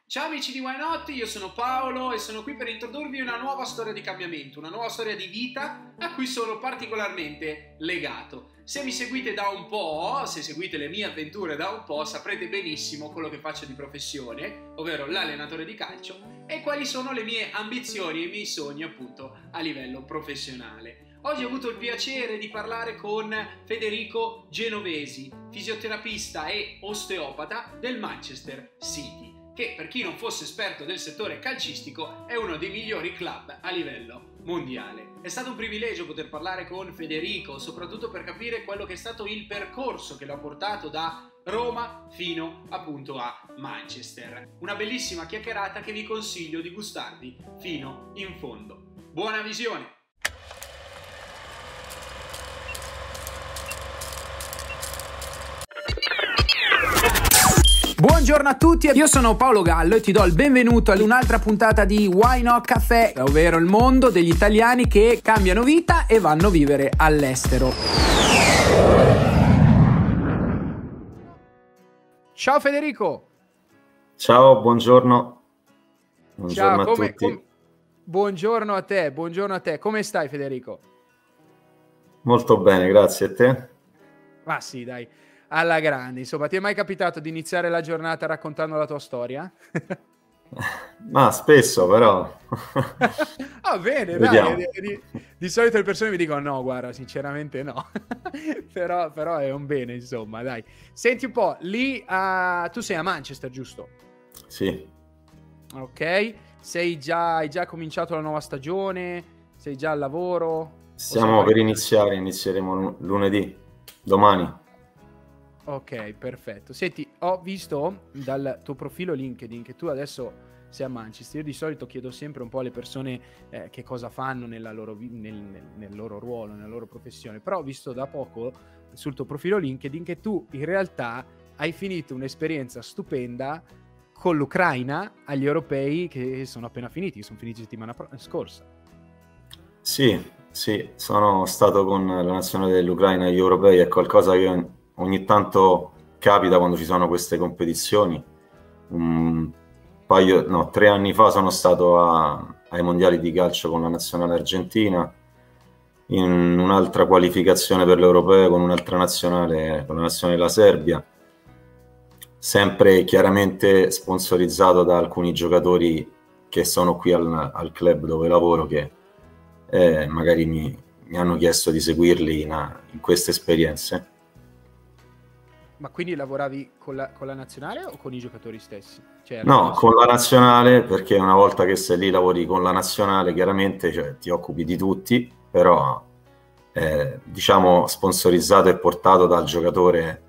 Ciao amici di Why Not, io sono Paolo e sono qui per introdurvi una nuova storia di cambiamento, una nuova storia di vita a cui sono particolarmente legato. Se mi seguite da un po', se seguite le mie avventure da un po', saprete benissimo quello che faccio di professione, ovvero l'allenatore di calcio, e quali sono le mie ambizioni e i miei sogni appunto a livello professionale. Oggi ho avuto il piacere di parlare con Federico Genovesi, fisioterapista e osteopata del Manchester City, che per chi non fosse esperto del settore calcistico è uno dei migliori club a livello mondiale. È stato un privilegio poter parlare con Federico, soprattutto per capire quello che è stato il percorso che l'ha portato da Roma fino appunto a Manchester. Una bellissima chiacchierata che vi consiglio di gustarvi fino in fondo. Buona visione! Buongiorno a tutti, io sono Paolo Gallo e ti do il benvenuto ad un'altra puntata di Why Not Café, ovvero il mondo degli italiani che cambiano vita e vanno a vivere all'estero. Ciao Federico! Ciao, buongiorno. Buongiorno Ciao, a tutti. buongiorno a te, come stai Federico? Molto bene, grazie. A te? Ma sì, dai, alla grande. Insomma, ti è mai capitato di iniziare la giornata raccontando la tua storia? Ma spesso, però. Ah, bene, Vediamo. dai. Di solito le persone mi dicono no, guarda, sinceramente no. però è un bene, insomma, dai. Senti un po', lì tu sei a Manchester, giusto? Sì. Ok. Hai già cominciato la nuova stagione? Sei già al lavoro? Stiamo per iniziare, inizieremo lunedì, domani. Ok, perfetto. Senti, ho visto dal tuo profilo LinkedIn che tu adesso sei a Manchester. Io di solito chiedo sempre un po' alle persone che cosa fanno nel loro ruolo, nella loro professione, però ho visto da poco sul tuo profilo LinkedIn che tu in realtà hai finito un'esperienza stupenda con l'Ucraina agli europei che sono appena finiti, che sono finiti settimana scorsa. Sì, sono stato con la nazionale dell'Ucraina agli europei, è qualcosa che ogni tanto capita quando ci sono queste competizioni. 3 anni fa sono stato ai mondiali di calcio con la nazionale argentina, in un'altra qualificazione per l'europeo con un'altra nazionale, con la nazionale della Serbia, sempre chiaramente sponsorizzato da alcuni giocatori che sono qui al club dove lavoro, che magari mi hanno chiesto di seguirli in queste esperienze. Ma quindi lavoravi con la nazionale o con i giocatori stessi? Cioè, No, con la nazionale, perché una volta che sei lì lavori con la nazionale, chiaramente, cioè, ti occupi di tutti, però diciamo sponsorizzato e portato dal giocatore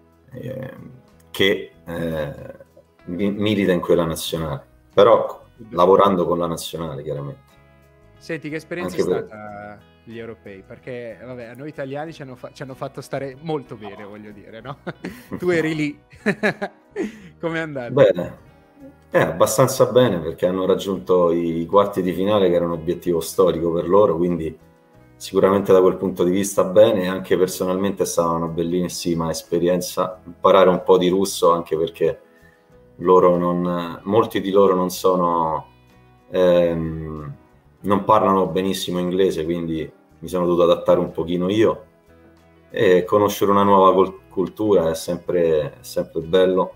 che milita in quella nazionale, però lavorando con la nazionale, chiaramente. Senti, che esperienza è stata gli europei? Perché vabbè, a noi italiani ci hanno fatto stare molto bene, voglio dire, no? Tu eri lì. Com'è andato? Bene, abbastanza bene, perché hanno raggiunto i quarti di finale, che era un obiettivo storico per loro, quindi sicuramente da quel punto di vista bene. E anche personalmente è stata una bellissima esperienza imparare un po' di russo, anche perché molti di loro non parlano benissimo inglese, quindi mi sono dovuto adattare un pochino io, e conoscere una nuova cultura è sempre bello,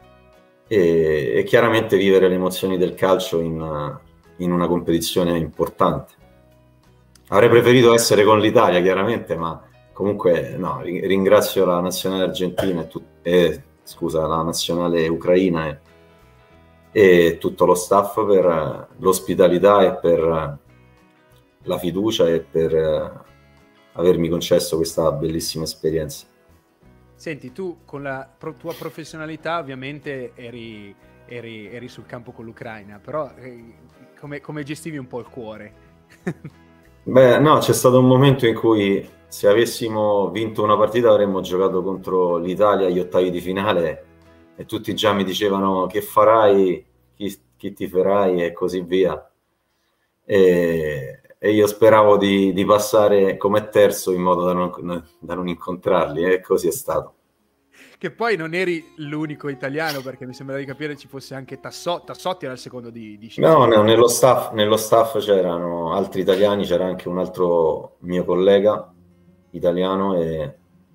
e chiaramente vivere le emozioni del calcio in una competizione importante. Avrei preferito essere con l'Italia, chiaramente, ma comunque no, ringrazio la nazionale argentina la nazionale ucraina e tutto lo staff per l'ospitalità e per la fiducia e per avermi concesso questa bellissima esperienza. Senti, tu con la tua professionalità ovviamente eri sul campo con l'Ucraina, però come gestivi un po' il cuore? Beh, no, c'è stato un momento in cui, se avessimo vinto una partita, avremmo giocato contro l'Italia agli ottavi di finale, e tutti già mi dicevano che farai, chi ti farai e così via. E io speravo di passare come terzo in modo da non incontrarli, e così è stato. che poi non eri l'unico italiano, perché mi sembra di capire ci fosse anche Tassotti era il secondo di No, no, nello staff c'erano altri italiani, c'era anche un altro mio collega italiano e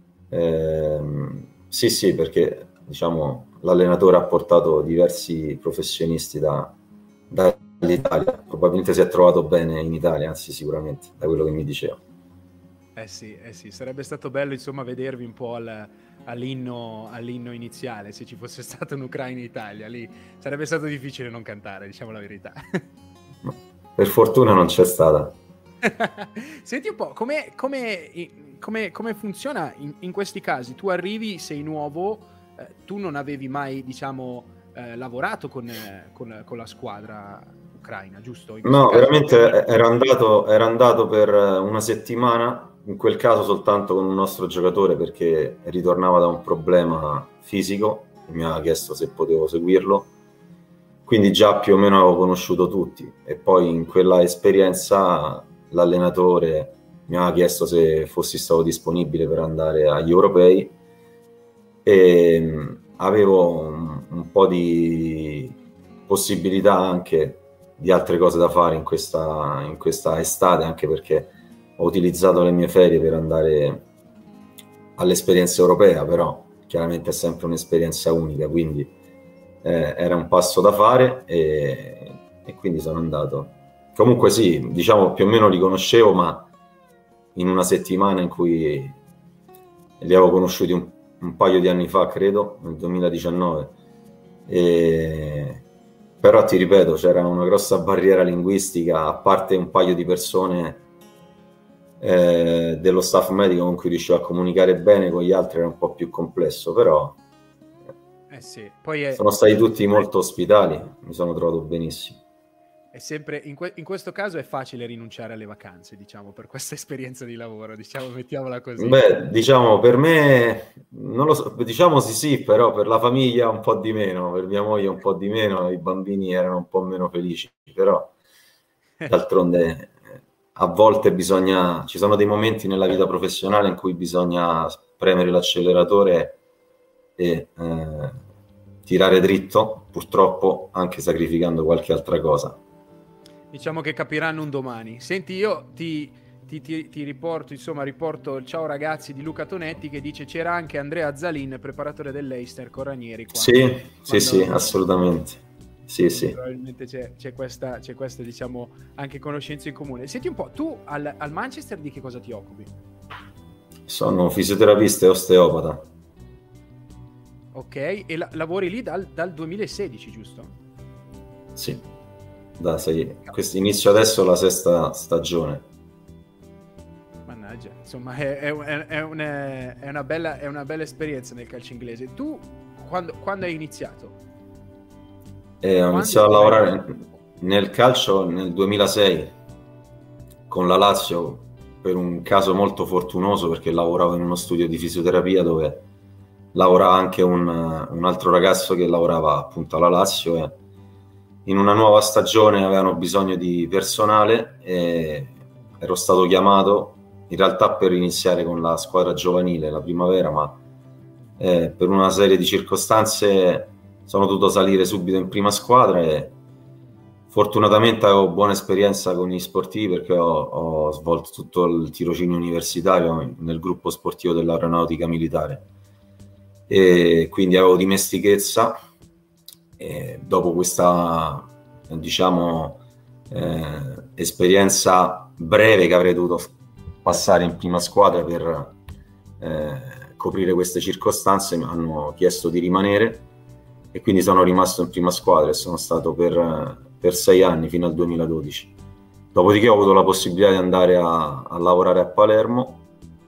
sì, sì, perché diciamo l'allenatore ha portato diversi professionisti dall'Italia, probabilmente si è trovato bene in Italia, anzi sicuramente, da quello che mi diceva. Sì, sarebbe stato bello insomma vedervi un po' all'inno iniziale, se ci fosse stato un Ucraina-Italia, lì sarebbe stato difficile non cantare, diciamo la verità. Per fortuna non c'è stata. Senti un po', come funziona in questi casi? Tu arrivi, sei nuovo, tu non avevi mai, diciamo, lavorato con la squadra ucraina, giusto? No, veramente ero andato per una settimana, in quel caso soltanto con un nostro giocatore perché ritornava da un problema fisico e mi aveva chiesto se potevo seguirlo, quindi già più o meno avevo conosciuto tutti e poi in quella esperienza l'allenatore mi aveva chiesto se fossi stato disponibile per andare agli europei e avevo un po' di possibilità anche di altre cose da fare in questa estate, anche perché ho utilizzato le mie ferie per andare all'esperienza europea, però chiaramente è sempre un'esperienza unica, quindi era un passo da fare e quindi sono andato. Comunque sì, diciamo più o meno li conoscevo, ma in una settimana in cui li avevo conosciuti un paio di anni fa, credo, nel 2019, però ti ripeto, c'era una grossa barriera linguistica, a parte un paio di persone dello staff medico con cui riuscivo a comunicare bene, con gli altri era un po' più complesso, però sì. Poi sono stati tutti molto ospitali, mi sono trovato benissimo. È sempre, in questo caso è facile rinunciare alle vacanze, diciamo, per questa esperienza di lavoro, diciamo, mettiamola così. Beh, diciamo, per me, non lo so, diciamo sì, però per la famiglia un po' di meno, per mia moglie un po' di meno, i bambini erano un po' meno felici, però d'altronde a volte ci sono dei momenti nella vita professionale in cui bisogna premere l'acceleratore e tirare dritto, purtroppo anche sacrificando qualche altra cosa. Diciamo che capiranno un domani. Senti, io ti riporto il ciao ragazzi di Luca Tonetti che dice c'era anche Andrea Zalin, preparatore dell'Eister con Ranieri. Sì, assolutamente. Sì. Probabilmente c'è questa, diciamo, anche conoscenza in comune. Senti un po', tu al Manchester di che cosa ti occupi? Sono fisioterapista e osteopata. Ok, e lavori lì dal 2016, giusto? Sì. Inizio adesso la 6ª stagione. Mannaggia, insomma è una bella esperienza nel calcio inglese. Tu quando hai iniziato? Ho iniziato a lavorare nel calcio nel 2006 con la Lazio per un caso molto fortunoso, perché lavoravo in uno studio di fisioterapia dove lavorava anche un altro ragazzo che lavorava appunto alla Lazio e in una nuova stagione avevano bisogno di personale e ero stato chiamato in realtà per iniziare con la squadra giovanile la primavera, ma per una serie di circostanze sono dovuto salire subito in prima squadra e fortunatamente avevo buona esperienza con gli sportivi perché ho svolto tutto il tirocinio universitario nel gruppo sportivo dell'aeronautica militare e quindi avevo dimestichezza. E dopo questa, diciamo, esperienza breve che avrei dovuto passare in prima squadra per coprire queste circostanze, mi hanno chiesto di rimanere e quindi sono rimasto in prima squadra e sono stato per 6 anni fino al 2012. Dopodiché ho avuto la possibilità di andare a lavorare a Palermo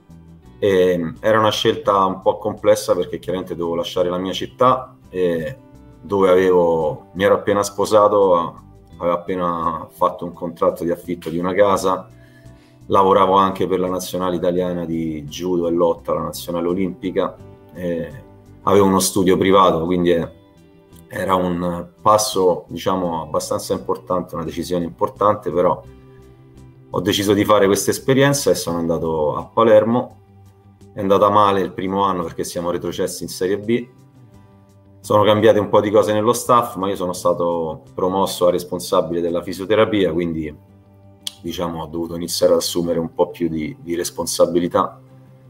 e era una scelta un po' complessa perché chiaramente dovevo lasciare la mia città e dove mi ero appena sposato, avevo appena fatto un contratto di affitto di una casa, lavoravo anche per la nazionale italiana di judo e lotta, la nazionale olimpica, avevo uno studio privato, quindi era un passo, diciamo, abbastanza importante, una decisione importante, però ho deciso di fare questa esperienza e sono andato a Palermo è andata male il primo anno perché siamo retrocessi in Serie B. Sono cambiate un po' di cose nello staff, ma io sono stato promosso a responsabile della fisioterapia, quindi diciamo ho dovuto iniziare ad assumere un po' più di responsabilità,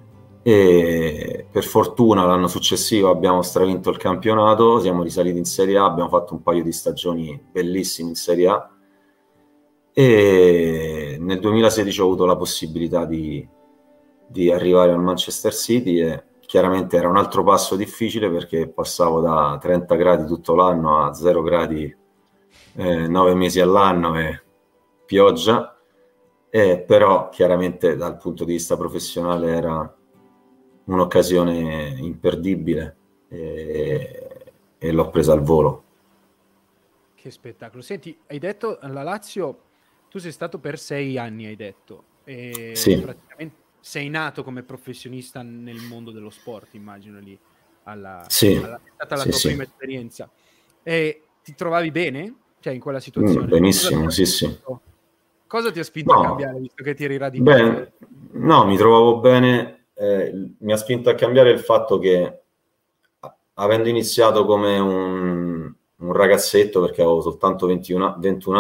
e per fortuna l'anno successivo abbiamo stravinto il campionato, siamo risaliti in Serie A, abbiamo fatto un paio di stagioni bellissime in Serie A, e nel 2016 ho avuto la possibilità di arrivare al Manchester City, e chiaramente era un altro passo difficile perché passavo da 30 gradi tutto l'anno a 0 gradi 9 mesi all'anno e pioggia, però chiaramente dal punto di vista professionale era un'occasione imperdibile, e l'ho presa al volo. Che spettacolo. Senti, hai detto la Lazio, tu sei stato per 6 anni, hai detto, e sì. Praticamente sei nato come professionista nel mondo dello sport, immagino lì, sì. è stata la tua prima esperienza. E ti trovavi bene? Cioè, in quella situazione? Benissimo, sì. Cosa ti ha spinto a cambiare, visto che ti eri radicato? Beh, no, mi trovavo bene. Mi ha spinto a cambiare il fatto che, avendo iniziato come un ragazzetto, perché avevo soltanto 22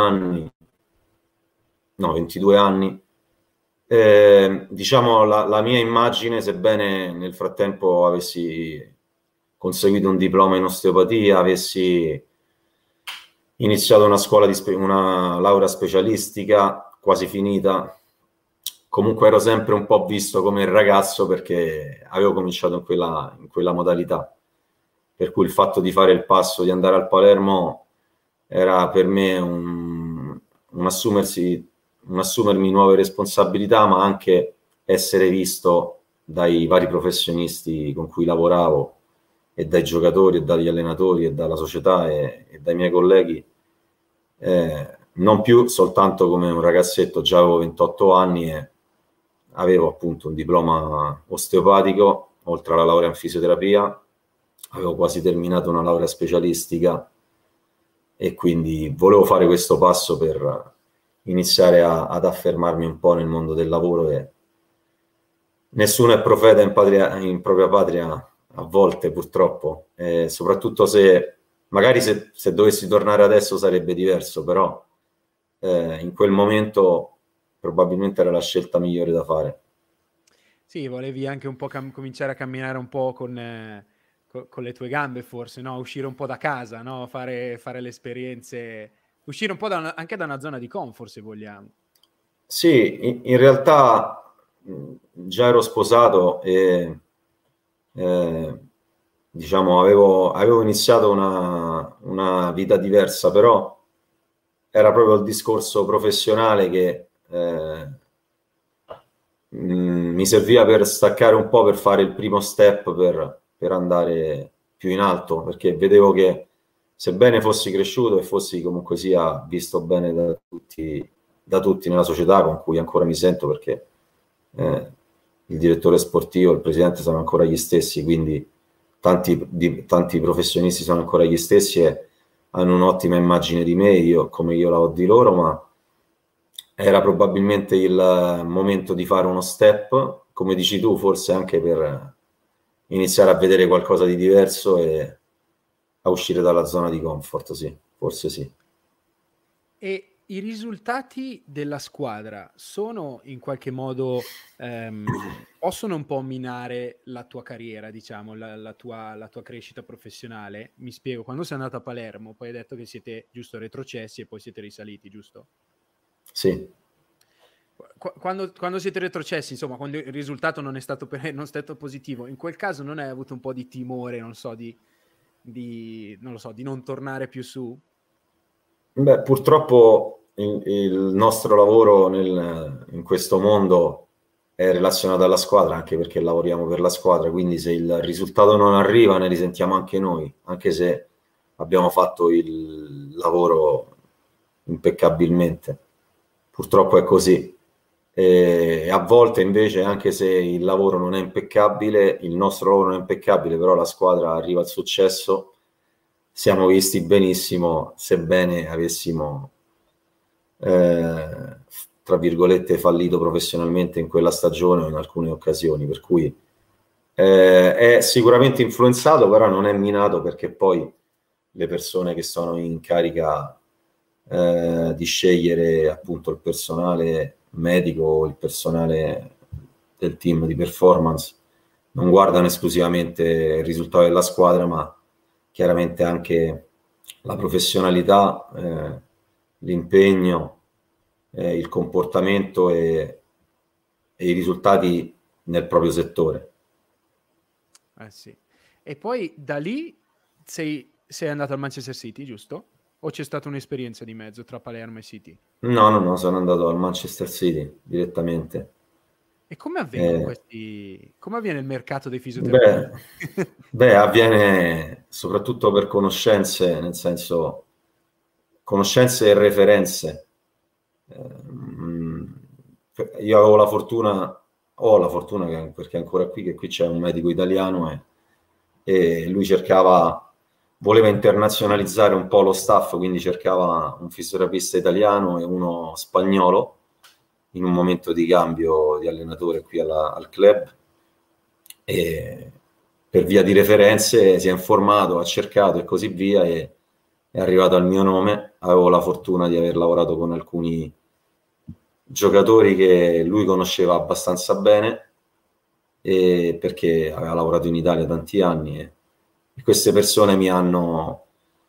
anni, diciamo la mia immagine, sebbene nel frattempo avessi conseguito un diploma in osteopatia, avessi iniziato una laurea specialistica quasi finita, comunque ero sempre un po' visto come il ragazzo perché avevo cominciato in quella modalità, per cui il fatto di fare il passo di andare al Palermo era per me un assumermi nuove responsabilità, ma anche essere visto dai vari professionisti con cui lavoravo, e dai giocatori e dagli allenatori e dalla società e dai miei colleghi, non più soltanto come un ragazzetto. Già avevo 28 anni e avevo appunto un diploma osteopatico, oltre alla laurea in fisioterapia, avevo quasi terminato una laurea specialistica, e quindi volevo fare questo passo per iniziare ad affermarmi un po' nel mondo del lavoro, e nessuno è profeta in propria patria a volte, purtroppo, soprattutto se magari se dovessi tornare adesso sarebbe diverso, però in quel momento probabilmente era la scelta migliore da fare. Sì, volevi anche un po' cominciare a camminare un po' con le tue gambe, forse, no? Uscire un po' da casa, no? Fare le esperienze, uscire un po' anche da una zona di comfort, se vogliamo. Sì, in realtà già ero sposato e diciamo avevo iniziato una vita diversa, però era proprio il discorso professionale che mi serviva per staccare un po', per fare il primo step per andare più in alto, perché vedevo che, sebbene fossi cresciuto e fossi comunque sia visto bene da tutti nella società, con cui ancora mi sento, perché il direttore sportivo, il presidente sono ancora gli stessi, quindi tanti professionisti sono ancora gli stessi e hanno un'ottima immagine di me, come io la ho di loro, ma era probabilmente il momento di fare uno step, come dici tu, forse anche per iniziare a vedere qualcosa di diverso e a uscire dalla zona di comfort, sì, forse sì. E i risultati della squadra sono in qualche modo, possono un po' minare la tua carriera, diciamo, la tua crescita professionale? Mi spiego, quando sei andato a Palermo, poi hai detto che siete giusto retrocessi e poi siete risaliti, giusto? Sì. Quando siete retrocessi, insomma, quando il risultato non è stato positivo, in quel caso non hai avuto un po' di timore, non so, di non tornare più su? Beh, purtroppo il nostro lavoro in questo mondo è relazionato alla squadra, anche perché lavoriamo per la squadra, quindi se il risultato non arriva ne risentiamo anche noi, anche se abbiamo fatto il lavoro impeccabilmente. Purtroppo è così. E a volte invece, anche se il lavoro non è impeccabile, il nostro lavoro non è impeccabile, però la squadra arriva al successo, siamo visti benissimo, sebbene avessimo tra virgolette fallito professionalmente in quella stagione o in alcune occasioni, per cui È sicuramente influenzato, però non è minato, perché poi le persone che sono in carica di scegliere appunto il personale medico, il personale del team di performance, non guardano esclusivamente il risultato della squadra, ma chiaramente anche la professionalità, l'impegno, il comportamento e i risultati nel proprio settore. Sì. E poi da lì sei andato al Manchester City, giusto? O c'è stata un'esperienza di mezzo tra Palermo e City? No, sono andato al Manchester City direttamente. E come avvengono come avviene il mercato dei fisioterapeuti? Avviene soprattutto per conoscenze, nel senso conoscenze e referenze. Io avevo la fortuna, ho la fortuna perché è ancora qui, che qui c'è un medico italiano e lui voleva internazionalizzare un po' lo staff, quindi cercava un fisioterapista italiano e uno spagnolo in un momento di cambio di allenatore qui al club, e per via di referenze si è informato, ha cercato e così via, e è arrivato al mio nome. Avevo la fortuna di aver lavorato con alcuni giocatori che lui conosceva abbastanza bene, perché aveva lavorato in Italia tanti anni, e queste persone mi hanno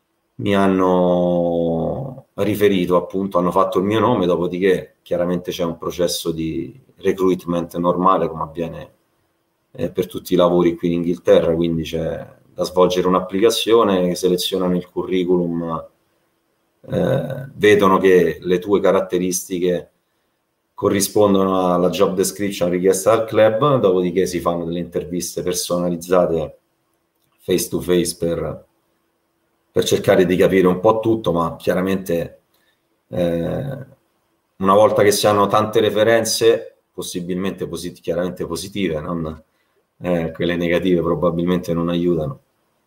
riferito, appunto, hanno fatto il mio nome. Dopodiché chiaramente c'è un processo di recruitment normale, come avviene per tutti i lavori qui in Inghilterra, quindi c'è da svolgere un'applicazione, selezionano il curriculum, vedono che le tue caratteristiche corrispondono alla job description richiesta dal club, dopodiché si fanno delle interviste personalizzate face to face per cercare di capire un po' tutto, ma chiaramente una volta che si hanno tante referenze, possibilmente chiaramente positive, non quelle negative probabilmente non aiutano.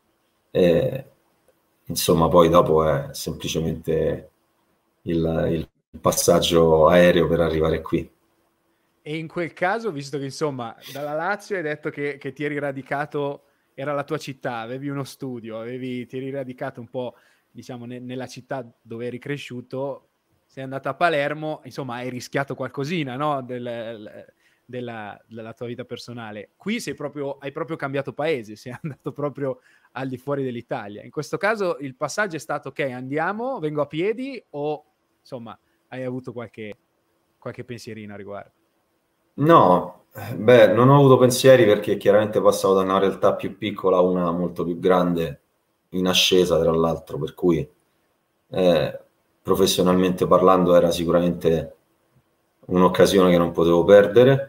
Insomma, poi dopo è semplicemente il passaggio aereo per arrivare qui. E in quel caso, visto che insomma dalla Lazio hai detto che ti eri radicato, era la tua città, avevi uno studio, ti eri radicato un po', diciamo, nella città dove eri cresciuto, sei andato a Palermo, insomma hai rischiato qualcosina, no? Della tua vita personale. Qui hai proprio cambiato paese, sei andato proprio al di fuori dell'Italia. In questo caso il passaggio è stato: ok, andiamo, vengo a piedi, o insomma hai avuto qualche pensierino a riguardo? No, non ho avuto pensieri, perché chiaramente passavo da una realtà più piccola a una molto più grande, in ascesa tra l'altro, per cui professionalmente parlando era sicuramente un'occasione che non potevo perdere,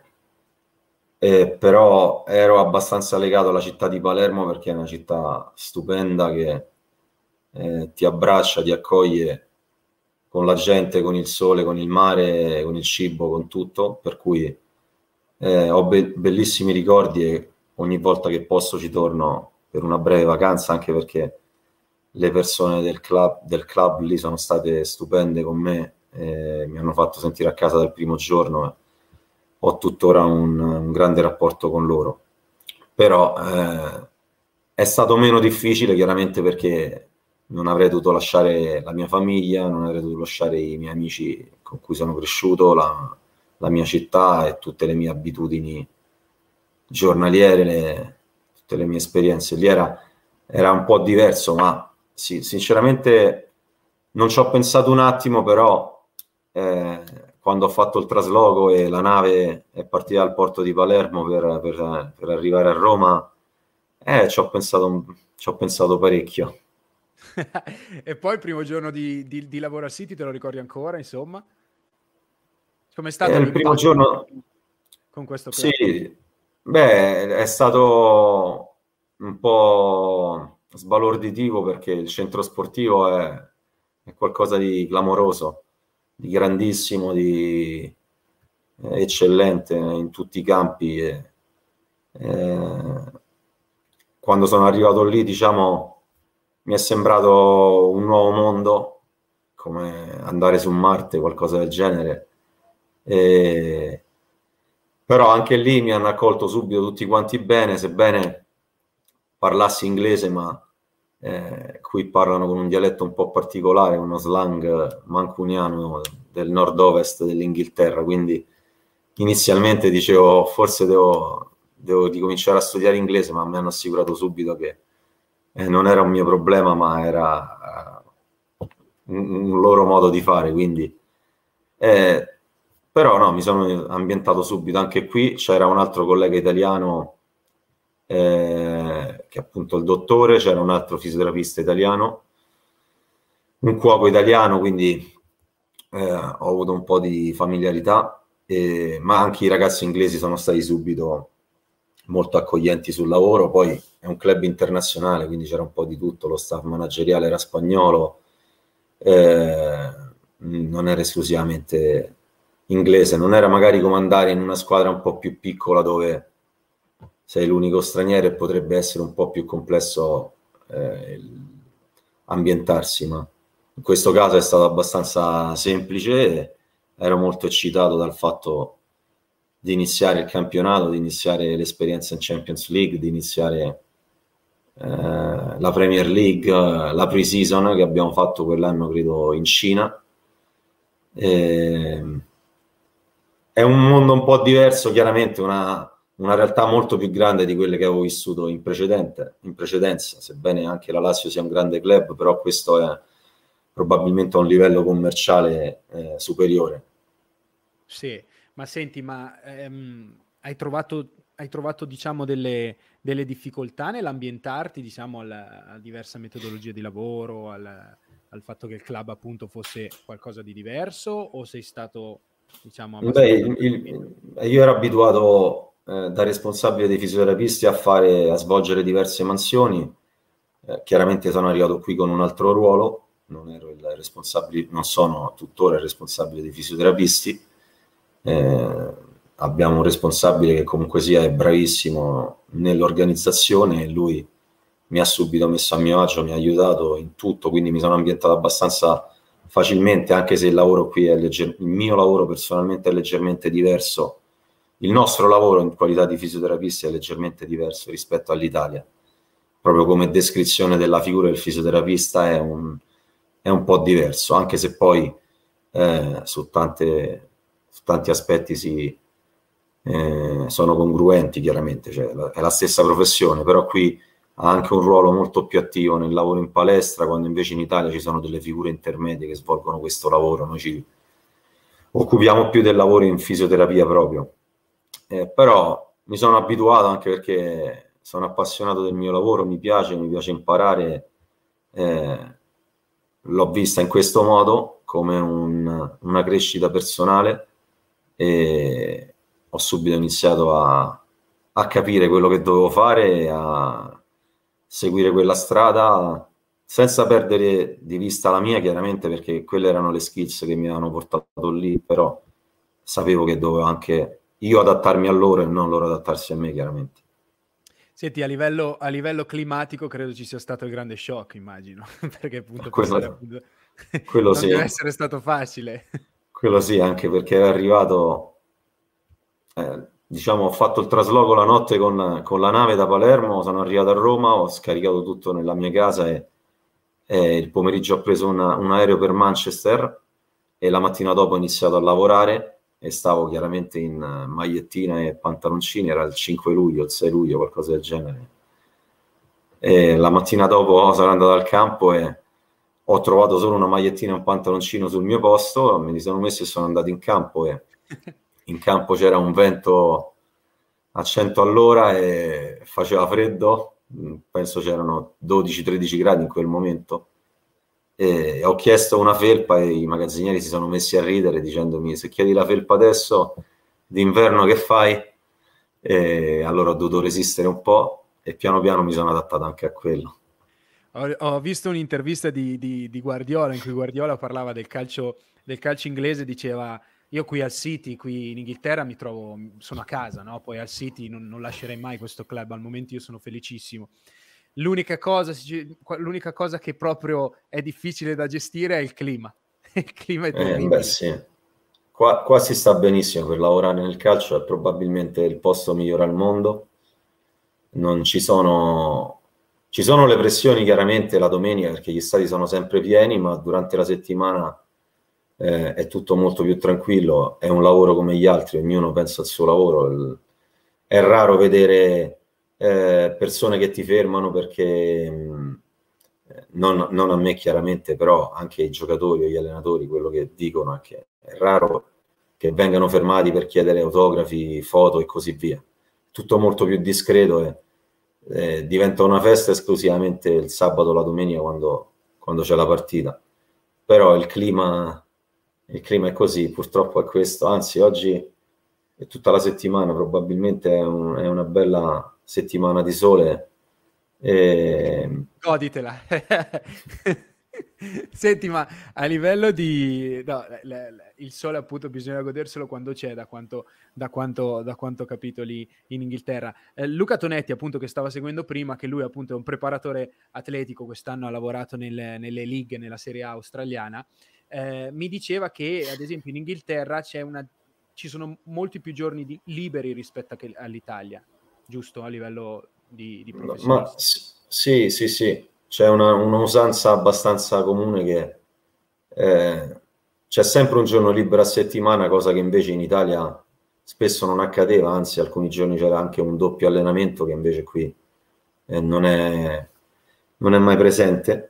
però ero abbastanza legato alla città di Palermo, perché è una città stupenda che ti abbraccia, ti accoglie con la gente, con il sole, con il mare, con il cibo, con tutto, per cui ho bellissimi ricordi, e ogni volta che posso ci torno per una breve vacanza, anche perché le persone del club lì sono state stupende con me, mi hanno fatto sentire a casa dal primo giorno, e ho tuttora un grande rapporto con loro. Però è stato meno difficile, chiaramente, perché non avrei dovuto lasciare la mia famiglia, non avrei dovuto lasciare i miei amici con cui sono cresciuto, la mia città e tutte le mie abitudini giornaliere, tutte le mie esperienze. Lì era un po' diverso, ma sì, sinceramente non ci ho pensato un attimo, però quando ho fatto il trasloco e la nave è partita dal porto di Palermo per arrivare a Roma, ci ho pensato parecchio. E poi il primo giorno di lavoro a City, te lo ricordi ancora, insomma? Com'è stato Il primo giorno con questo club? Sì, è stato un po' sbalorditivo, perché il centro sportivo è qualcosa di clamoroso, di grandissimo, di eccellente in tutti i campi. Quando sono arrivato lì, diciamo, mi è sembrato un nuovo mondo, come andare su Marte, qualcosa del genere. Però anche lì mi hanno accolto subito tutti quanti bene, sebbene parlassi inglese, ma qui parlano con un dialetto un po' particolare, uno slang mancuniano del nord-ovest dell'Inghilterra, quindi inizialmente dicevo forse devo ricominciare a studiare inglese, ma mi hanno assicurato subito che non era un mio problema, ma era un loro modo di fare, quindi però no, mi sono ambientato subito anche qui. C'era un altro collega italiano che è appunto il dottore, c'era un altro fisioterapista italiano, un cuoco italiano, quindi ho avuto un po' di familiarità, ma anche i ragazzi inglesi sono stati subito molto accoglienti sul lavoro. Poi è un club internazionale, quindi c'era un po' di tutto, lo staff manageriale era spagnolo, non era esclusivamente inglese, non era magari come andare in una squadra un po' più piccola dove sei l'unico straniero e potrebbe essere un po' più complesso ambientarsi, ma in questo caso è stato abbastanza semplice e ero molto eccitato dal fatto di iniziare il campionato, di iniziare l'esperienza in Champions League, di iniziare la Premier League, la pre-season che abbiamo fatto quell'anno credo in Cina. È un mondo un po' diverso, chiaramente una realtà molto più grande di quelle che avevo vissuto in precedenza, sebbene anche la Lazio sia un grande club, però questo è probabilmente a un livello commerciale superiore. Sì, ma senti, ma hai trovato diciamo delle difficoltà nell'ambientarti, diciamo, a diversa metodologia di lavoro, al fatto che il club appunto fosse qualcosa di diverso, o sei stato, diciamo, abbastanza tranquillo? Io ero abituato da responsabile dei fisioterapisti a svolgere diverse mansioni. Chiaramente sono arrivato qui con un altro ruolo, non ero il responsabile, non sono tuttora il responsabile dei fisioterapisti. Abbiamo un responsabile che comunque sia è bravissimo nell'organizzazione e lui mi ha subito messo a mio agio, mi ha aiutato in tutto, quindi mi sono ambientato abbastanza facilmente, anche se il lavoro qui il mio lavoro personalmente è leggermente diverso. Il nostro lavoro in qualità di fisioterapisti è leggermente diverso rispetto all'Italia. Proprio come descrizione della figura del fisioterapista è un po' diverso, anche se poi su tanti aspetti sono congruenti, chiaramente, cioè, è la stessa professione, però qui ha anche un ruolo molto più attivo nel lavoro in palestra, quando invece in Italia ci sono delle figure intermedie che svolgono questo lavoro. Noi ci occupiamo più del lavoro in fisioterapia proprio. Però mi sono abituato, anche perché sono appassionato del mio lavoro, mi piace imparare. L'ho vista in questo modo come una crescita personale e ho subito iniziato a capire quello che dovevo fare, a seguire quella strada senza perdere di vista la mia, chiaramente, perché quelle erano le skills che mi avevano portato lì, però sapevo che dovevo anche io adattarmi a loro e non loro adattarsi a me, chiaramente. Senti, a livello climatico credo ci sia stato il grande shock, immagino, perché appunto Quello non sì. deve essere stato facile. Quello sì, anche perché era arrivato, diciamo, ho fatto il trasloco la notte con la nave da Palermo, sono arrivato a Roma, ho scaricato tutto nella mia casa e il pomeriggio ho preso un aereo per Manchester e la mattina dopo ho iniziato a lavorare e stavo chiaramente in magliettina e pantaloncini, era il 5 luglio, il 6 luglio, qualcosa del genere. E la mattina dopo sono andato al campo e ho trovato solo una magliettina e un pantaloncino sul mio posto, me li sono messi e sono andato in campo e in campo c'era un vento a 100 all'ora e faceva freddo, penso c'erano 12-13 gradi in quel momento e ho chiesto una felpa e i magazzinieri si sono messi a ridere dicendomi: se chiedi la felpa adesso d'inverno che fai? E allora ho dovuto resistere un po' e piano piano mi sono adattato anche a quello. Ho visto un'intervista di Guardiola in cui Guardiola parlava del calcio inglese, diceva: io qui al City, qui in Inghilterra sono a casa, no? Poi al City non lascerei mai questo club, al momento io sono felicissimo. L'unica cosa che proprio è difficile da gestire è il clima. Il clima è terribile. Beh, sì. qua si sta benissimo per lavorare nel calcio, è probabilmente il posto migliore al mondo. Non ci sono le pressioni chiaramente la domenica perché gli stadi sono sempre pieni, ma durante la settimana è tutto molto più tranquillo, è un lavoro come gli altri, ognuno pensa al suo lavoro. È raro vedere persone che ti fermano perché non a me chiaramente, però anche i giocatori o gli allenatori, quello che dicono è che è raro che vengano fermati per chiedere autografi, foto e così via. Tutto molto più discreto e diventa una festa esclusivamente il sabato o la domenica quando c'è la partita. Però il clima è così, purtroppo è questo. Anzi, oggi e tutta la settimana probabilmente è una bella settimana di sole. Goditela. Senti, ma a livello di... no, il sole appunto bisogna goderselo quando c'è, da quanto ho capito lì in Inghilterra. Luca Tonetti appunto, che stava seguendo prima, che lui appunto è un preparatore atletico, quest'anno ha lavorato nelle league, nella Serie A australiana, mi diceva che ad esempio in Inghilterra ci sono molti più giorni liberi rispetto all'Italia, giusto? A livello di professionisti. Ma sì, c'è un'usanza abbastanza comune che c'è sempre un giorno libero a settimana, cosa che invece in Italia spesso non accadeva, anzi alcuni giorni c'era anche un doppio allenamento che invece qui non è mai presente.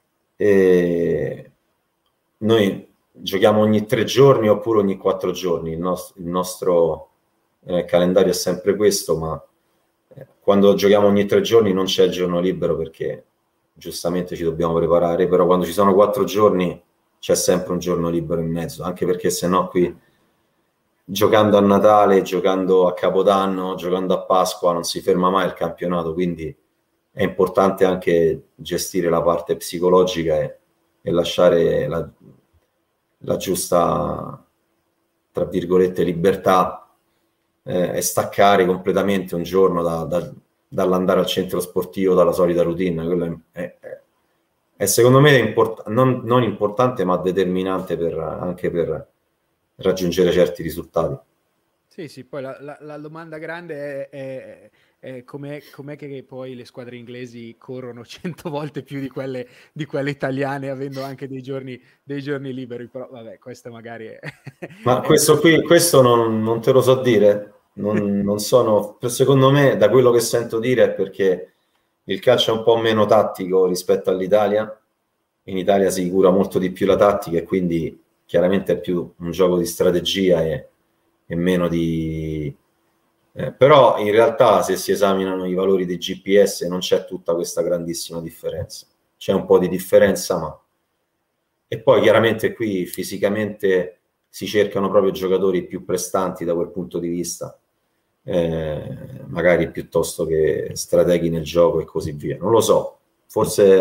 E noi giochiamo ogni 3 giorni oppure ogni 4 giorni, il nostro calendario è sempre questo, ma quando giochiamo ogni 3 giorni non c'è il giorno libero perché giustamente ci dobbiamo preparare, però quando ci sono 4 giorni c'è sempre un giorno libero in mezzo, anche perché sennò qui giocando a Natale, giocando a Capodanno, giocando a Pasqua non si ferma mai il campionato, quindi è importante anche gestire la parte psicologica e lasciare la giusta, tra virgolette, libertà e staccare completamente un giorno dall'andare al centro sportivo, dalla solita routine. Quello è secondo me non importante ma determinante anche per raggiungere certi risultati. Sì, poi la domanda grande è com'è che poi le squadre inglesi corrono 100 volte più di quelle italiane, avendo anche dei giorni liberi, però vabbè, questa magari è... Ma questo non te lo so dire, non sono, secondo me, da quello che sento dire è perché il calcio è un po' meno tattico rispetto all'Italia. In Italia si cura molto di più la tattica e quindi chiaramente è più un gioco di strategia e meno di... però in realtà se si esaminano i valori dei GPS non c'è tutta questa grandissima differenza. C'è un po' di differenza, ma... E poi chiaramente qui fisicamente si cercano proprio giocatori più prestanti da quel punto di vista, magari piuttosto che strateghi nel gioco e così via. Non lo so, forse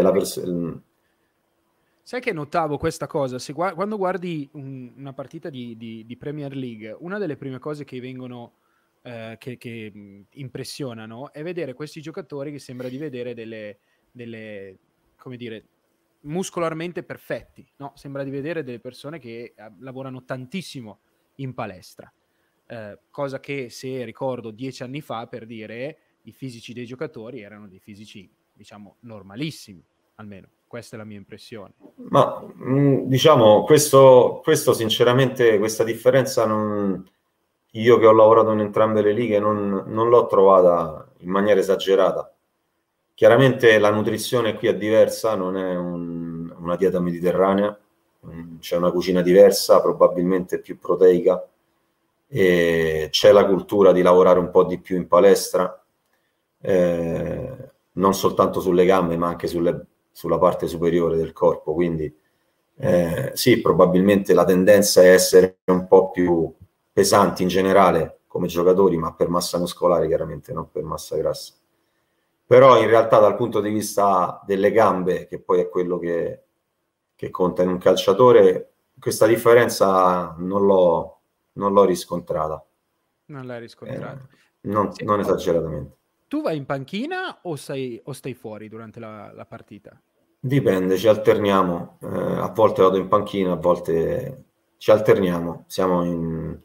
Sai che notavo questa cosa? Quando guardi una partita di Premier League, una delle prime cose che vengono che impressionano è vedere questi giocatori che sembra di vedere delle come dire, muscolarmente perfetti, no? Sembra di vedere delle persone che lavorano tantissimo in palestra, cosa che, se ricordo 10 anni fa, per dire, i fisici dei giocatori erano dei fisici, diciamo, normalissimi, almeno questa è la mia impressione. Ma diciamo, questo sinceramente, questa differenza io che ho lavorato in entrambe le lighe non l'ho trovata in maniera esagerata. Chiaramente la nutrizione qui è diversa, non è una dieta mediterranea, c'è una cucina diversa, probabilmente più proteica, e c'è la cultura di lavorare un po' di più in palestra, non soltanto sulle gambe ma anche sulla parte superiore del corpo, quindi sì, probabilmente la tendenza è essere un po' più pesanti in generale come giocatori, ma per massa muscolare chiaramente, non per massa grassa. Però in realtà dal punto di vista delle gambe, che poi è quello che conta in un calciatore, questa differenza non l'ho riscontrata. Non l'hai riscontrata? Non esageratamente. Tu vai in panchina o stai fuori durante la partita? Dipende, ci alterniamo. A volte vado in panchina, a volte ci alterniamo, siamo in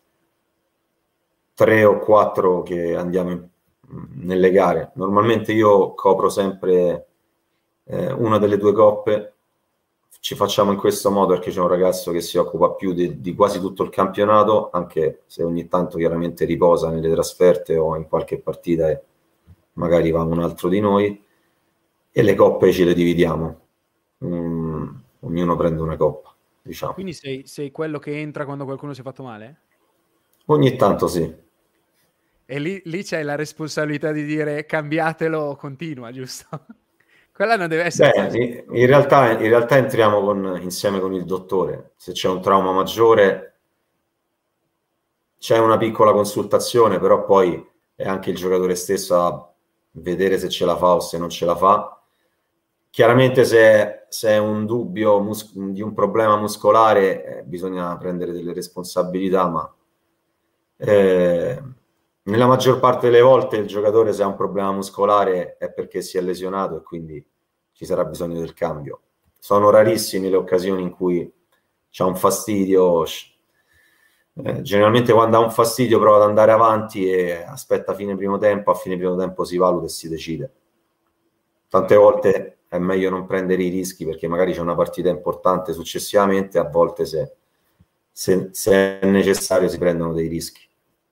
3 o 4 che andiamo nelle gare. Normalmente io copro sempre una delle 2 coppe, ci facciamo in questo modo perché c'è un ragazzo che si occupa più di quasi tutto il campionato, anche se ogni tanto chiaramente riposa nelle trasferte o in qualche partita e magari va un altro di noi, e le coppe ce le dividiamo, ognuno prende una coppa, diciamo. Quindi sei quello che entra quando qualcuno si è fatto male? Ogni tanto sì. E lì c'è la responsabilità di dire cambiatelo, continua, giusto? Quella non deve essere... In realtà entriamo insieme con il dottore. Se c'è un trauma maggiore c'è una piccola consultazione, però poi è anche il giocatore stesso a vedere se ce la fa o se non ce la fa. Chiaramente se è un dubbio di un problema muscolare bisogna prendere delle responsabilità, ma nella maggior parte delle volte il giocatore, se ha un problema muscolare, è perché si è lesionato e quindi ci sarà bisogno del cambio. Sono rarissime le occasioni in cui c'è un fastidio. Generalmente quando ha un fastidio prova ad andare avanti e aspetta fine primo tempo, a fine primo tempo si valuta e si decide. Tante volte è meglio non prendere i rischi perché magari c'è una partita importante successivamente, a volte se è necessario si prendono dei rischi.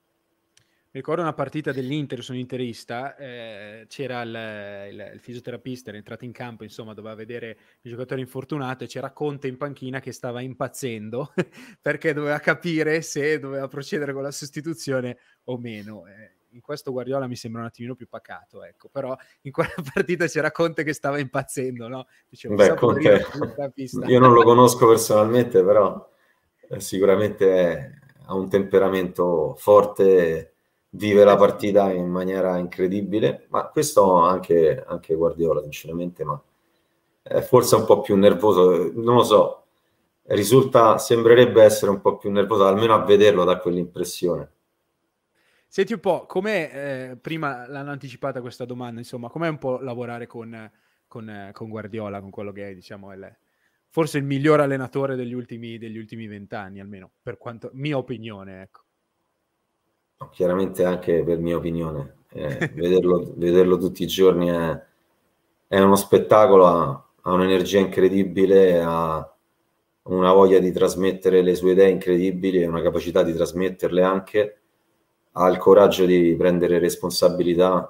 Mi ricordo una partita dell'Inter, sono interista, c'era il fisioterapista, era entrato in campo, insomma, doveva vedere il giocatore infortunato e c'era Conte in panchina che stava impazzendo perché doveva capire se doveva procedere con la sostituzione o meno. In questo Guardiola mi sembra un attimino più pacato, ecco, però in quella partita c'era Conte che stava impazzendo, no? Dicevo, Conte, io non lo conosco personalmente, però sicuramente ha un temperamento forte, vive la partita in maniera incredibile, ma questo anche Guardiola sinceramente, ma è forse un po' più nervoso, non lo so, sembrerebbe essere un po' più nervoso, almeno a vederlo da quell'impressione. Senti un po', com'è, prima l'hanno anticipata questa domanda, insomma, com'è un po' lavorare con Guardiola, con quello che è, diciamo, forse il miglior allenatore degli ultimi 20 anni, almeno, per quanto, mia opinione, ecco. Chiaramente anche per mia opinione, vederlo tutti i giorni è uno spettacolo, ha un'energia incredibile, ha una voglia di trasmettere le sue idee incredibili e una capacità di trasmetterle anche, ha il coraggio di prendere responsabilità,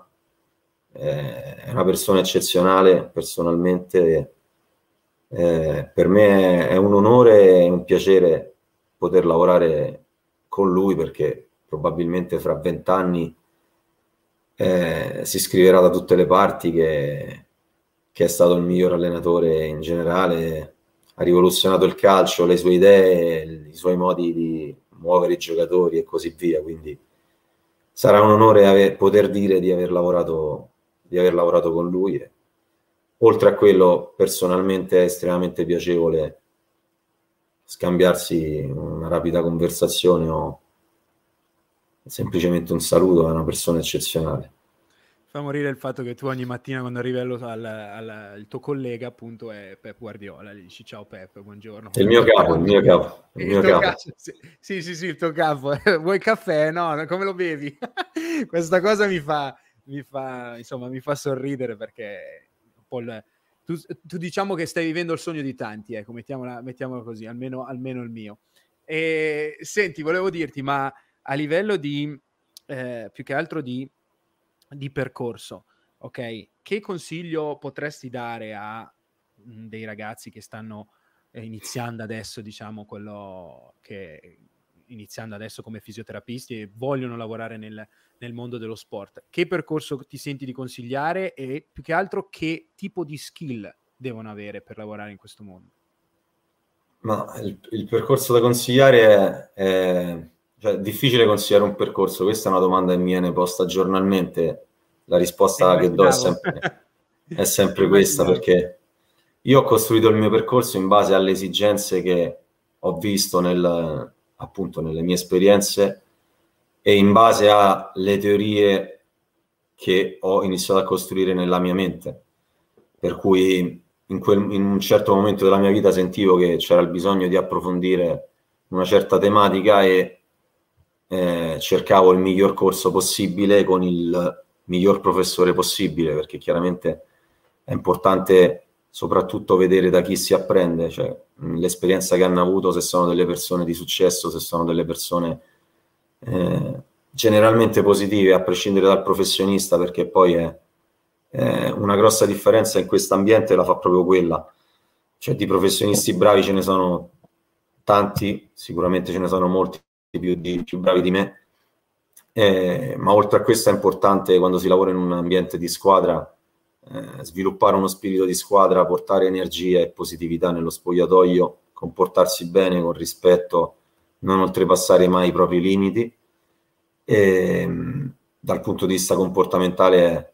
è una persona eccezionale personalmente, per me è un onore e un piacere poter lavorare con lui perché probabilmente fra 20 anni si scriverà da tutte le parti che è stato il miglior allenatore in generale, ha rivoluzionato il calcio, le sue idee, i suoi modi di muovere i giocatori e così via, quindi sarà un onore poter dire di aver lavorato con lui e, oltre a quello, personalmente è estremamente piacevole scambiarsi una rapida conversazione o semplicemente un saluto. È una persona eccezionale. Fa morire il fatto che tu ogni mattina quando arrivi il tuo collega appunto è Pep Guardiola, gli dici ciao Pep, buongiorno. Il mio capo. Sì, il tuo capo. Vuoi caffè? No, come lo bevi? Questa cosa mi fa sorridere perché un po' tu diciamo che stai vivendo il sogno di tanti, ecco, mettiamola così, almeno il mio. E senti, volevo dirti, ma a livello di più che altro di percorso, ok? Che consiglio potresti dare a dei ragazzi che stanno iniziando adesso, diciamo, quello che iniziando adesso come fisioterapisti e vogliono lavorare nel mondo dello sport? Che percorso ti senti di consigliare e più che altro che tipo di skill devono avere per lavorare in questo mondo? Ma il percorso da consigliare è difficile consigliare un percorso. Questa è una domanda che mi viene posta giornalmente. La risposta che do è sempre questa, perché io ho costruito il mio percorso in base alle esigenze che ho visto appunto nelle mie esperienze e in base alle teorie che ho iniziato a costruire nella mia mente, per cui in un certo momento della mia vita sentivo che c'era il bisogno di approfondire una certa tematica e cercavo il miglior corso possibile con il miglior professore possibile, perché chiaramente è importante soprattutto vedere da chi si apprende, cioè l'esperienza che hanno avuto, se sono delle persone di successo, se sono delle persone generalmente positive, a prescindere dal professionista, perché poi è una grossa differenza in questo ambiente la fa proprio quella, cioè di professionisti bravi ce ne sono tanti, sicuramente ce ne sono molti più bravi di me, ma oltre a questo è importante, quando si lavora in un ambiente di squadra, sviluppare uno spirito di squadra, portare energia e positività nello spogliatoio, comportarsi bene con rispetto, non oltrepassare mai i propri limiti, e dal punto di vista comportamentale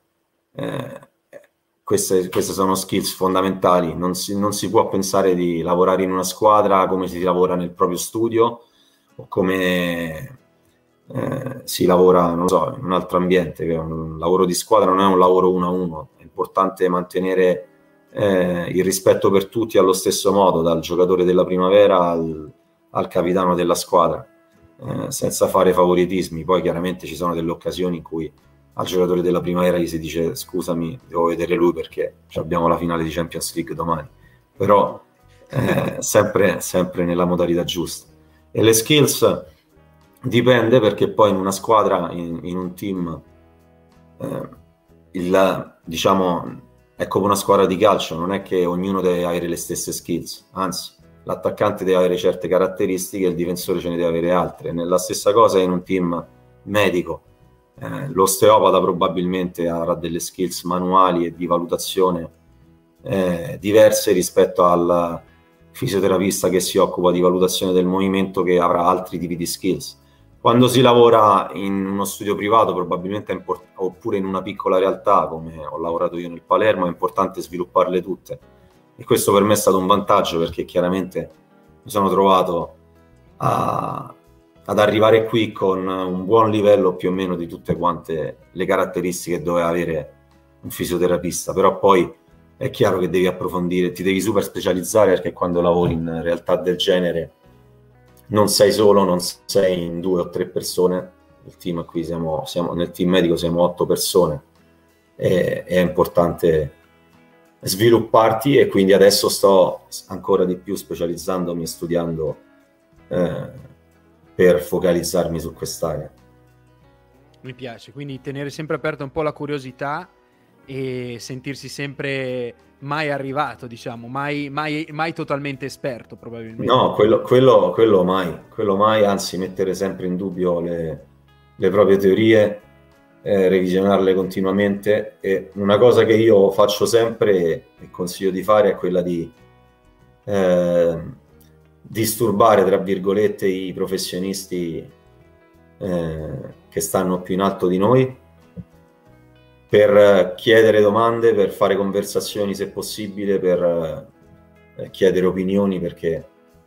queste sono skills fondamentali. Non si può pensare di lavorare in una squadra come si lavora nel proprio studio o come si lavora, non so, in un altro ambiente, che un lavoro di squadra non è un lavoro 1-1, è importante mantenere il rispetto per tutti allo stesso modo, dal giocatore della primavera al capitano della squadra, senza fare favoritismi. Poi chiaramente ci sono delle occasioni in cui al giocatore della primavera gli si dice scusami, devo vedere lui perché abbiamo la finale di Champions League domani, però sempre nella modalità giusta. E le skills dipende, perché poi in una squadra, in un team, diciamo, è come una squadra di calcio, non è che ognuno deve avere le stesse skills, anzi l'attaccante deve avere certe caratteristiche e il difensore ce ne deve avere altre. La stessa cosa in un team medico, l'osteopata probabilmente avrà delle skills manuali e di valutazione diverse rispetto al fisioterapista che si occupa di valutazione del movimento, che avrà altri tipi di skills. Quando si lavora in uno studio privato, probabilmente oppure in una piccola realtà come ho lavorato io nel Palermo, è importante svilupparle tutte, e questo per me è stato un vantaggio, perché chiaramente mi sono trovato ad arrivare qui con un buon livello più o meno di tutte quante le caratteristiche che doveva avere un fisioterapista. Però poi è chiaro che devi approfondire, ti devi super specializzare, perché quando lavori in realtà del genere non sei solo, non sei in 2 o 3 persone. Il team qui siamo nel team medico siamo 8 persone, e è importante svilupparti, e quindi adesso sto ancora di più specializzandomi e studiando per focalizzarmi su quest'area. Mi piace, quindi tenere sempre aperta un po' la curiosità e sentirsi sempre mai arrivato, diciamo, mai totalmente esperto, probabilmente. No, quello mai, anzi mettere sempre in dubbio le proprie teorie, revisionarle continuamente. E una cosa che io faccio sempre e consiglio di fare è quella di disturbare, tra virgolette, i professionisti che stanno più in alto di noi, per chiedere domande, per fare conversazioni se possibile, per chiedere opinioni, perché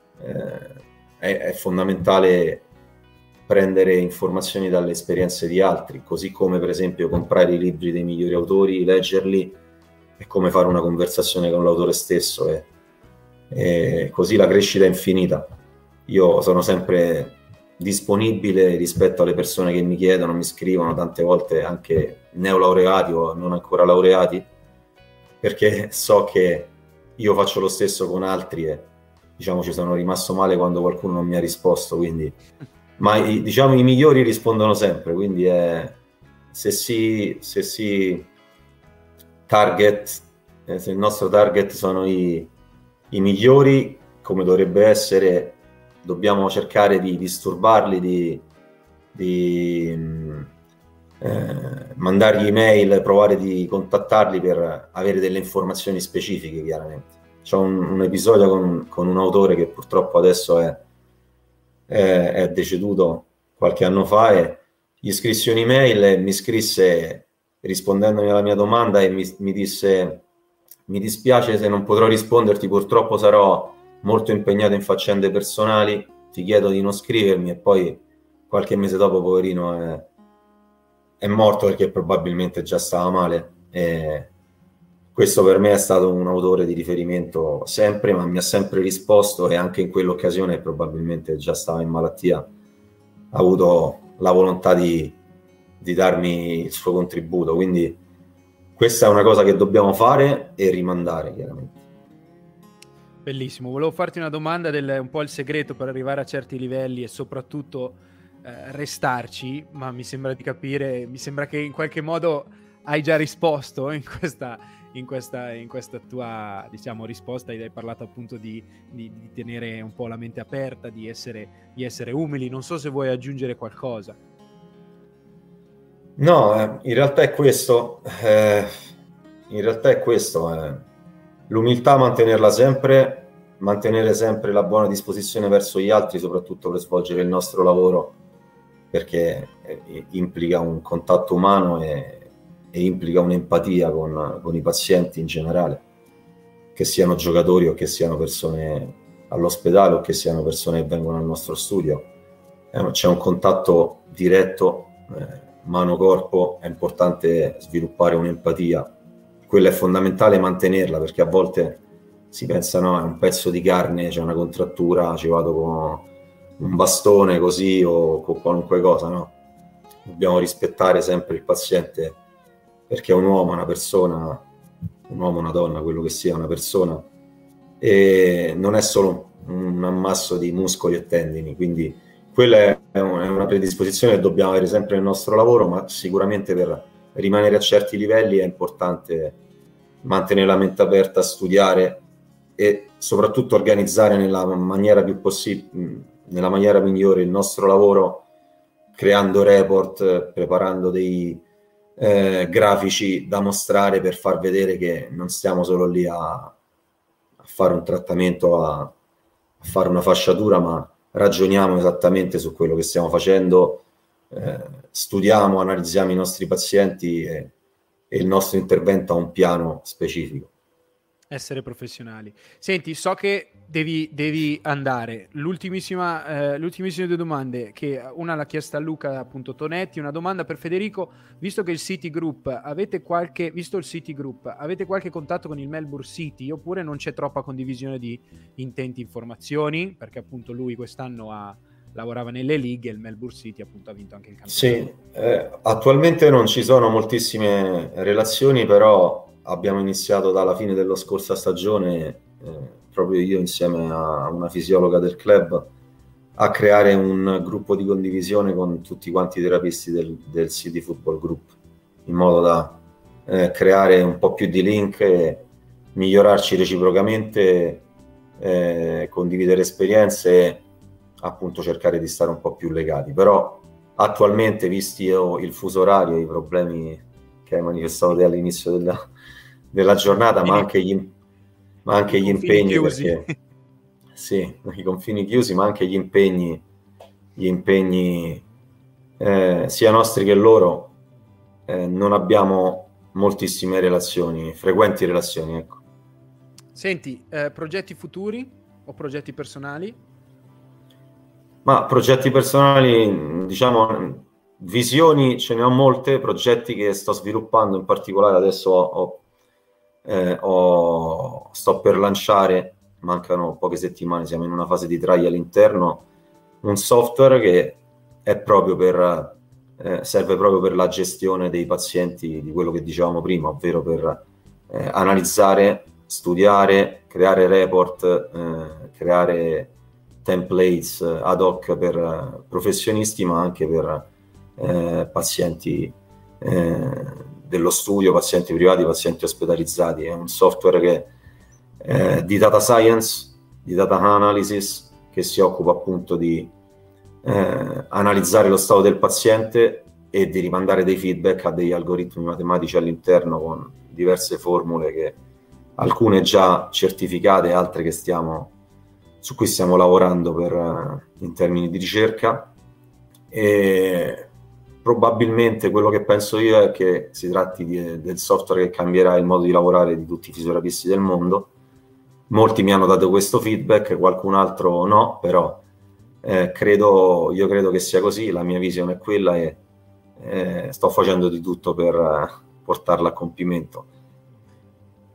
è fondamentale prendere informazioni dalle esperienze di altri, così come per esempio comprare i libri dei migliori autori, leggerli, e come fare una conversazione con l'autore stesso, e così la crescita è infinita. Io sono sempre disponibile rispetto alle persone che mi chiedono, mi scrivono, tante volte anche neolaureati o non ancora laureati, perché so che io faccio lo stesso con altri, e diciamo ci sono rimasto male quando qualcuno non mi ha risposto, quindi diciamo i migliori rispondono sempre, quindi se il nostro target sono i migliori, come dovrebbe essere, dobbiamo cercare di disturbarli, di mandargli email, provare di contattarli per avere delle informazioni specifiche. Chiaramente c'è un episodio con un autore che purtroppo adesso è deceduto qualche anno fa, e gli scrissi un'email e mi scrisse rispondendomi alla mia domanda e mi disse: mi dispiace se non potrò risponderti, purtroppo sarò molto impegnato in faccende personali, ti chiedo di non scrivermi. E poi qualche mese dopo, poverino, è morto, perché probabilmente già stava male, e questo per me è stato un autore di riferimento sempre, ma mi ha sempre risposto, e anche in quell'occasione, probabilmente già stava in malattia, ha avuto la volontà di darmi il suo contributo. Quindi questa è una cosa che dobbiamo fare e rimandare, chiaramente. Bellissimo, volevo farti una domanda un po' il segreto per arrivare a certi livelli e soprattutto restarci, ma mi sembra di capire, mi sembra che in qualche modo hai già risposto in questa tua, diciamo, risposta. Hai parlato appunto di tenere un po' la mente aperta, di essere umili. Non so se vuoi aggiungere qualcosa. No, in realtà è questo. L'umiltà, mantenerla sempre, mantenere sempre la buona disposizione verso gli altri, soprattutto per svolgere il nostro lavoro, perché implica un contatto umano e implica un'empatia con i pazienti in generale, che siano giocatori o che siano persone all'ospedale o che siano persone che vengono al nostro studio. C'è un contatto diretto, mano-corpo. È importante sviluppare un'empatia. Quella è fondamentale, mantenerla, perché a volte si pensa no, è un pezzo di carne, c'è una contrattura, ci vado con un bastone così o con qualunque cosa. No, dobbiamo rispettare sempre il paziente, perché è un uomo, una persona, un uomo, una donna, quello che sia, una persona, e non è solo un ammasso di muscoli e tendini. Quindi quella è una predisposizione che dobbiamo avere sempre nel nostro lavoro, ma sicuramente per rimanere a certi livelli è importante mantenere la mente aperta, studiare e soprattutto organizzare nella maniera più possibile, nella maniera migliore il nostro lavoro, creando report, preparando dei grafici da mostrare per far vedere che non stiamo solo lì a fare un trattamento, a fare una fasciatura, ma ragioniamo esattamente su quello che stiamo facendo, studiamo, analizziamo i nostri pazienti e il nostro intervento ha un piano specifico. Essere professionali. Senti, so che devi andare. L'ultimissime due domande, che una l'ha chiesta a Luca, appunto, Tonetti, una domanda per Federico: visto che il City Group avete qualche contatto con il Melbourne City, oppure non c'è troppa condivisione di intenti, informazioni, perché appunto lui quest'anno lavorava nelle league e il Melbourne City appunto ha vinto anche il campionato? Sì, attualmente non ci sono moltissime relazioni, però abbiamo iniziato dalla fine della scorsa stagione, proprio io insieme a una fisiologa del club, a creare un gruppo di condivisione con tutti quanti i terapisti del City Football Group, in modo da creare un po' più di link e migliorarci reciprocamente, condividere esperienze e appunto cercare di stare un po' più legati. Però attualmente, visti il fuso orario e i problemi che hai manifestato te all'inizio della giornata, ma anche gli impegni chiusi. perché sì, i confini chiusi, ma anche gli impegni sia nostri che loro, non abbiamo moltissime frequenti relazioni, ecco. Senti, progetti futuri o progetti personali? Ma progetti personali, diciamo, visioni ce ne ho molte. Progetti che sto sviluppando, in particolare adesso sto per lanciare, mancano poche settimane, siamo in una fase di trial all'interno, un software che è proprio serve proprio per la gestione dei pazienti, di quello che dicevamo prima, ovvero per analizzare, studiare, creare report, creare templates ad hoc per professionisti, ma anche per pazienti dello studio, pazienti privati, pazienti ospedalizzati. È un software che di data science, di data analysis, che si occupa appunto di analizzare lo stato del paziente e di rimandare dei feedback a degli algoritmi matematici all'interno, con diverse formule, che alcune già certificate, altre su cui stiamo lavorando in termini di ricerca. E probabilmente quello che penso io è che si tratti del software che cambierà il modo di lavorare di tutti i fisioterapisti del mondo. Molti mi hanno dato questo feedback, qualcun altro no, però io credo che sia così, la mia visione è quella e sto facendo di tutto per portarla a compimento.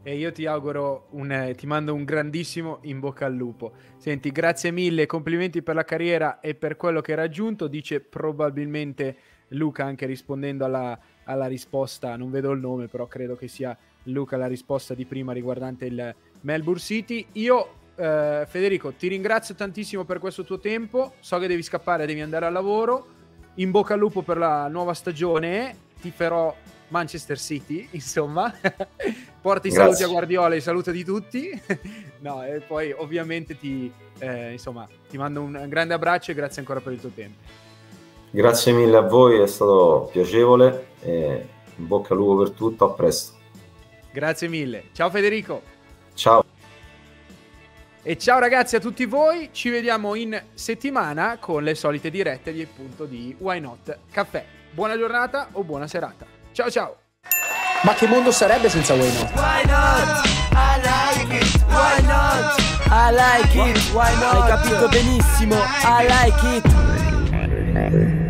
E io ti auguro ti mando un grandissimo in bocca al lupo. Senti, grazie mille, complimenti per la carriera e per quello che hai raggiunto, dice probabilmente Luca, anche rispondendo alla risposta, non vedo il nome, però credo che sia Luca la risposta di prima riguardante il Melbourne City. Io, Federico, ti ringrazio tantissimo per questo tuo tempo, so che devi scappare, devi andare al lavoro, in bocca al lupo per la nuova stagione, tiferò Manchester City, insomma. Porti i saluti a Guardiola e i saluti di tutti. No, e poi ovviamente ti mando un grande abbraccio e grazie ancora per il tuo tempo. Grazie mille a voi, è stato piacevole e in bocca al lupo per tutto, a presto. Grazie mille, ciao Federico. Ciao. E ciao ragazzi a tutti voi, ci vediamo in settimana con le solite dirette di appunto di Why Not Caffè. Buona giornata o buona serata. Ciao ciao. Ma che mondo sarebbe senza Why Not? Why not? I like it. Why not? I like it. Why not? Hai capito benissimo. I like it.